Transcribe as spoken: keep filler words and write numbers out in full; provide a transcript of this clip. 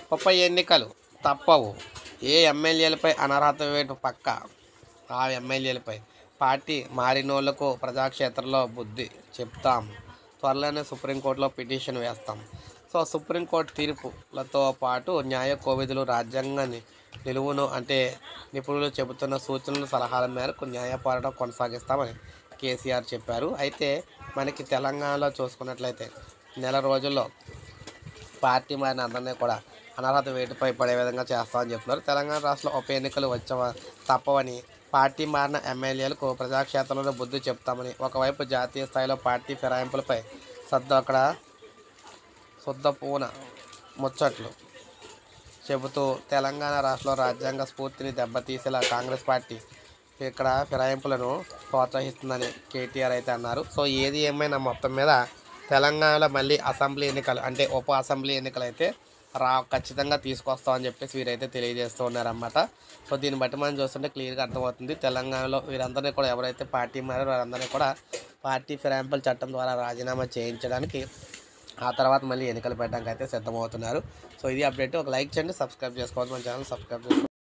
ఉప ఎన్నికలు తప్పవు. ఏ ఎమ్మెల్యేలపై అనర్హత వేటు పక్క ఆ ఎమ్మెల్యేలపై పార్టీ మారినోళ్లకు ప్రజాక్షేత్రంలో బుద్ధి చెప్తాం. త్వరలోనే సుప్రీంకోర్టులో పిటిషన్ వేస్తాం. సో సుప్రీంకోర్టు తీర్పులతో పాటు న్యాయ కోవిధులు రాజ్యాంగాన్ని నిలువును అంటే నిపుణులు చెబుతున్న సూచనలు సలహాల మేరకు న్యాయ పోరాటం కొనసాగిస్తామని కేసీఆర్ చెప్పారు. అయితే మనకి తెలంగాణలో చూసుకున్నట్లయితే నెల రోజుల్లో పార్టీ మారిన అందరినీ కూడా అనర్హత వేటుపై పడే విధంగా చేస్తామని చెప్తున్నారు. తెలంగాణ రాష్ట్రంలో ఉప ఎన్నికలు వచ్చవ తప్పవని, పార్టీ మారిన ఎమ్మెల్యేలకు ప్రజాక్షేత్రంలో బుద్ధి చెప్తామని, ఒకవైపు జాతీయ స్థాయిలో పార్టీ ఫిరాయింపులపై సద్దు అక్కడ శుద్ధపూన ముచ్చట్లు చెబుతూ తెలంగాణ రాష్ట్రంలో రాజ్యాంగ స్ఫూర్తిని దెబ్బతీసేలా కాంగ్రెస్ పార్టీ ఇక్కడ ఫిరాయింపులను ప్రోత్సహిస్తుందని కేటీఆర్ అయితే అన్నారు. సో ఏది ఏమైనా మొత్తం మీద తెలంగాణలో మళ్ళీ అసెంబ్లీ ఎన్నికలు అంటే ఉప అసెంబ్లీ ఎన్నికలు అయితే రా ఖచ్చితంగా తీసుకొస్తామని చెప్పేసి వీరైతే తెలియజేస్తూ ఉన్నారన్నమాట. సో దీన్ని బట్టి మనం చూస్తుంటే క్లియర్గా అర్థమవుతుంది తెలంగాణలో వీరందరినీ కూడా ఎవరైతే పార్టీ మారారో వారందరినీ కూడా పార్టీ ఫిరాయింపుల చట్టం ద్వారా రాజీనామా చేయించడానికి ఆ తర్వాత మళ్ళీ ఎన్నికలు పెట్టడానికి అయితే సిద్ధమవుతున్నారు. సో ఇది అప్డేట్. ఒక లైక్ చేయండి, సబ్స్క్రైబ్ చేసుకోవాలి, మన ఛానల్ సబ్స్క్రైబ్ చేసుకోండి.